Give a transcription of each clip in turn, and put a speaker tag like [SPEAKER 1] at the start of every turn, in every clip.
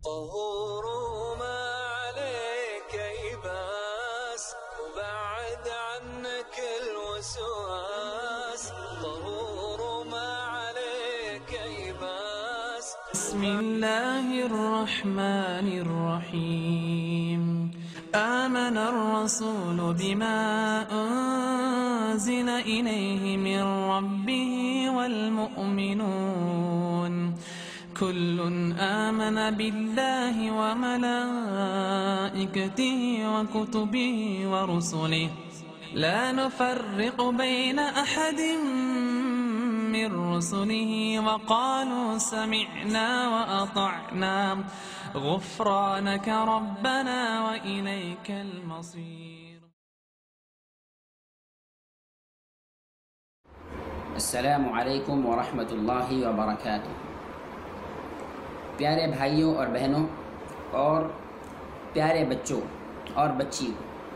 [SPEAKER 1] طهور ما عليك يباس وبعد عنك الوسواس طهور ما عليك يباس. بسم الله الرحمن الرحيم. آمن الرسول بما أنزل إليه من ربه والمؤمنون كل آمن بالله وملائكته وكتبه ورسله لا نفرق بين أحد من رسله وقالوا سمعنا وأطعنا غفرانك ربنا وإليك المصير.
[SPEAKER 2] السلام علیکم ورحمۃ اللہ وبرکاتہ. پیارے بھائیوں اور بہنوں اور پیارے بچوں اور بچیوں،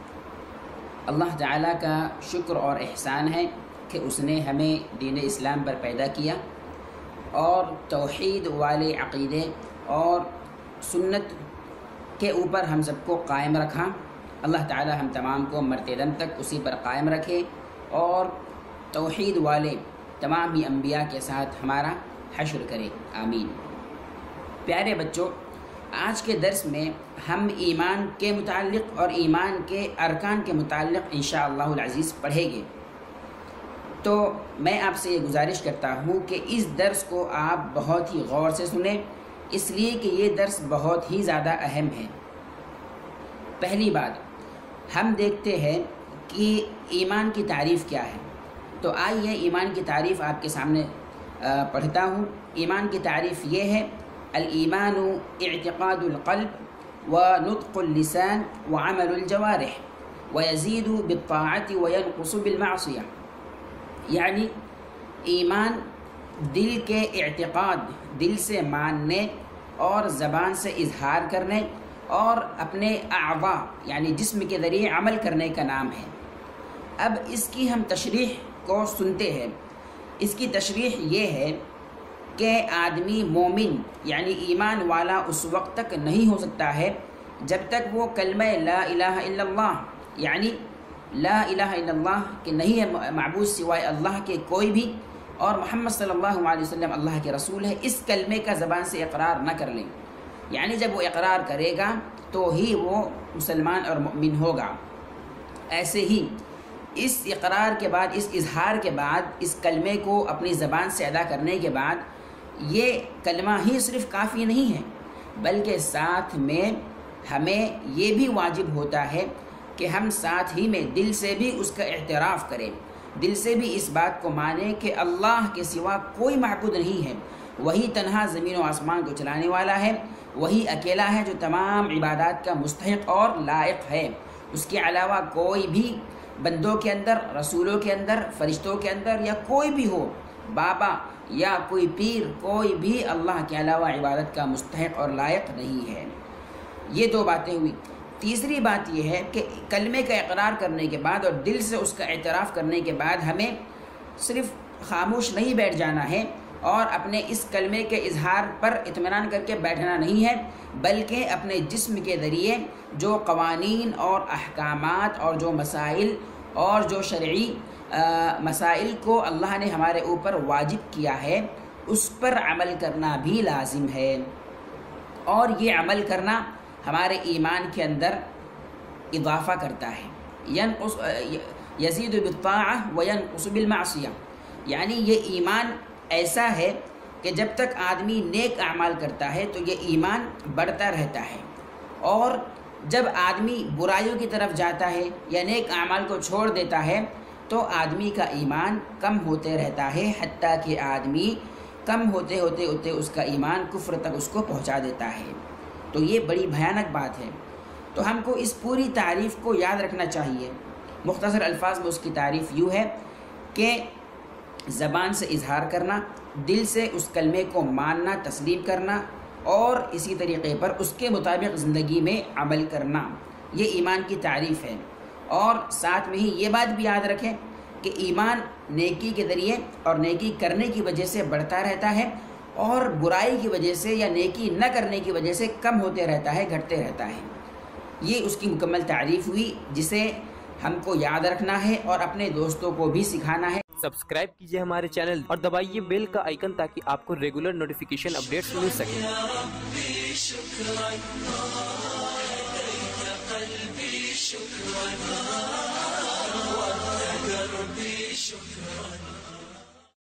[SPEAKER 2] اللہ تعالیٰ کا شکر اور احسان ہے کہ اس نے ہمیں دین اسلام پر پیدا کیا اور توحید والے عقیدے اور سنت کے اوپر ہم سب کو قائم رکھا. اللہ تعالیٰ ہم تمام کو مرتے دم تک اسی پر قائم رکھے اور توحید والے تمام ہی انبیاء کے ساتھ ہمارا حشر کرے، آمین. پیارے بچوں، آج کے درس میں ہم ایمان کے متعلق اور ایمان کے ارکان کے متعلق انشاءاللہ العزیز پڑھیں گے. تو میں آپ سے یہ گزارش کرتا ہوں کہ اس درس کو آپ بہت ہی غور سے سنیں، اس لیے کہ یہ درس بہت ہی زیادہ اہم ہے. پہلی بات ہم دیکھتے ہیں کہ ایمان کی تعریف کیا ہے. تو آئیے ایمان کی تعریف آپ کے سامنے پڑھتا ہوں. ایمان کی تعریف یہ ہے: الایمان اعتقاد القلب ونطق اللسان وعمل الجوارح ويزيد بالطاعة وينقص بالمعصية. یعنی ایمان دل کے اعتقاد، دل سے ماننے اور زبان سے اظہار کرنے اور اپنے اعضاء یعنی جسم کے ذریعے عمل کرنے کا نام ہے. اب اس کی ہم تشریح کو سنتے ہیں. اس کی تشریح یہ ہے کہ آدمی مومن یعنی ایمان والا اس وقت تک نہیں ہو سکتا ہے جب تک وہ کلمہ لا الہ الا اللہ یعنی لا الہ الا اللہ کہ نہیں ہے معبود سوائے اللہ کے کوئی بھی اور محمد صلی اللہ علیہ وسلم اللہ کے رسول ہے، اس کلمے کا زبان سے اقرار نہ کر لیں. یعنی جب وہ اقرار کرے گا تو ہی وہ مسلمان اور مؤمن ہوگا. ایسے ہی اس اقرار کے بعد، اس اظہار کے بعد، اس کلمے کو اپنی زبان سے ادا کرنے کے بعد یہ کلمہ ہی صرف کافی نہیں ہے، بلکہ ساتھ میں ہمیں یہ بھی واجب ہوتا ہے کہ ہم ساتھ ہی میں دل سے بھی اس کا اعتراف کریں، دل سے بھی اس بات کو مانیں کہ اللہ کے سوا کوئی معبود نہیں ہے، وہی تنہا زمین و آسمان کو چلانے والا ہے، وہی اکیلا ہے جو تمام عبادات کا مستحق اور لائق ہے. اس کے علاوہ کوئی بھی بندوں کے اندر، رسولوں کے اندر، فرشتوں کے اندر یا کوئی بھی ہو، بابا یا کوئی پیر، کوئی بھی اللہ کے علاوہ عبادت کا مستحق اور لائق نہیں ہے. یہ دو باتیں ہوئی. تیسری بات یہ ہے کہ کلمے کا اقرار کرنے کے بعد اور دل سے اس کا اعتراف کرنے کے بعد ہمیں صرف خاموش نہیں بیٹھ جانا ہے اور اپنے اس کلمے کے اظہار پر اطمینان کر کے بیٹھنا نہیں ہے، بلکہ اپنے جسم کے ذریعے جو قوانین اور احکامات اور جو مسائل اور جو شرعی مسائل کو اللہ نے ہمارے اوپر واجب کیا ہے اس پر عمل کرنا بھی لازم ہے. اور یہ عمل کرنا ہمارے ایمان کے اندر اضافہ کرتا ہے. یزید بالطاعہ وینقص بالمعصیہ، یعنی یہ ایمان ایسا ہے کہ جب تک آدمی نیک اعمال کرتا ہے تو یہ ایمان بڑھتا رہتا ہے، اور جب آدمی برائیوں کی طرف جاتا ہے یا نیک اعمال کو چھوڑ دیتا ہے تو آدمی کا ایمان کم ہوتے رہتا ہے، حتیٰ کہ آدمی کم ہوتے ہوتے اس کا ایمان کفر تک اس کو پہنچا دیتا ہے. تو یہ بڑی بھیانک بات ہے. تو ہم کو اس پوری تعریف کو یاد رکھنا چاہیے. مختصر الفاظ میں اس کی تعریف یوں ہے کہ زبان سے اظہار کرنا، دل سے اس کلمے کو ماننا، تسلیم کرنا اور اسی طریقے پر اس کے مطابق زندگی میں عمل کرنا، یہ ایمان کی تعریف ہے. اور ساتھ میں ہی یہ بات بھی یاد رکھیں کہ ایمان نیکی کے ذریعے اور نیکی کرنے کی وجہ سے بڑھتا رہتا ہے، اور برائی کی وجہ سے یا نیکی نہ کرنے کی وجہ سے کم ہوتے رہتا ہے، گھٹتے رہتا ہے۔ یہ اس کی مکمل تعریف ہوئی جسے ہم کو یاد رکھنا ہے اور اپنے دوستوں کو بھی سکھانا ہے۔
[SPEAKER 3] سبسکرائب کیجئے ہمارے چینل اور دبائیے بیل کا آئیکن تاکہ آپ کو ریگولر نوٹیفیکیشن اپڈیٹس مل سکیں۔ شکرا